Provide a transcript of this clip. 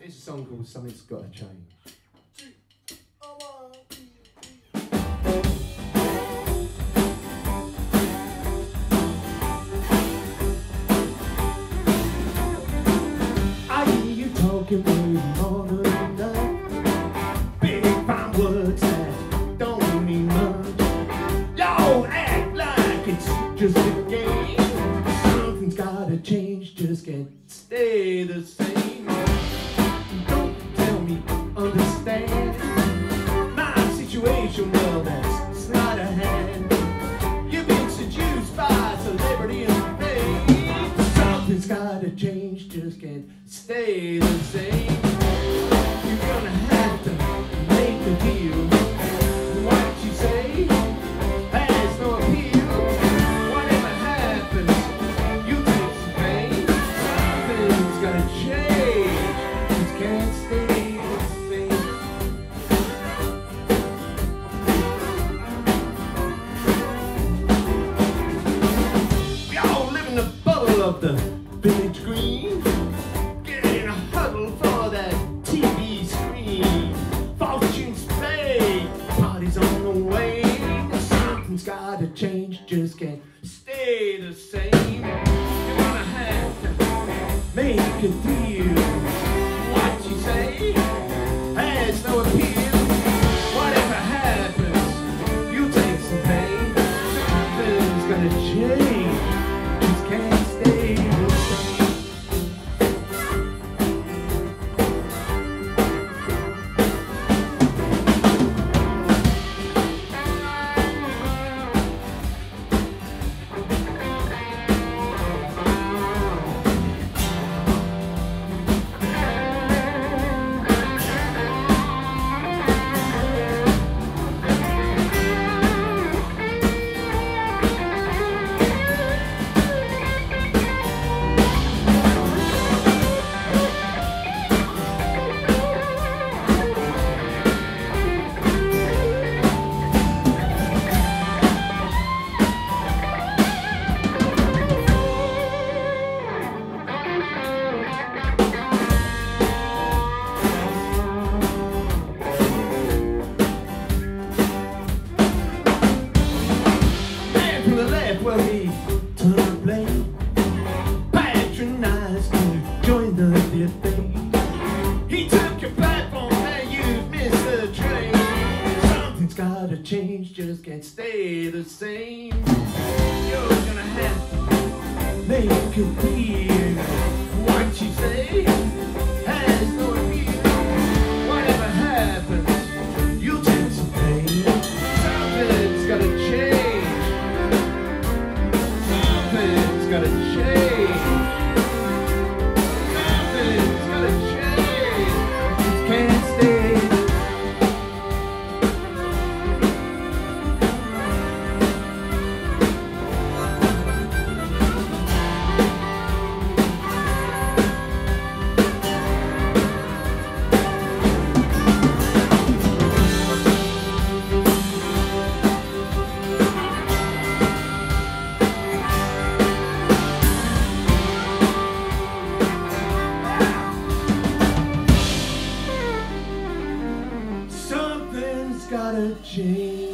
It's a song called Something's Gotta Change. I hear you talking way more than enough. Big fine words that don't mean much. Y'all act like it's just a game. Something's gotta change, just can't stay the same. Don't tell me, understand my situation, well that's sleight of hand. You've been seduced by celebrity and fame. Something's gotta change, just can't stay the same. You're gonna have to make a deal. What you say has no appeal. Whatever happens, you take some pain. Something's gotta change, just can't stay the same. We all live in the bubble of the village green. Get in a huddle for that TV screen. Fortunes paid, parties on the way. Something's gotta change, just can't stay the same. You're gonna have to make a deal. What you say has no appeal. Whatever happens, you take some pain. Something's gonna change, just can't stay the same. Well, he turned the blame, patronized to join the debate. He took your platform and you missed the train. Something's gotta change, just can't stay the same. You're gonna have to make a deal. What you say has no appeal. Whatever happens, you'll take some pain. Something's gotta change. Something's gotta change. Something's gotta change. It can't stay. Something's gotta change.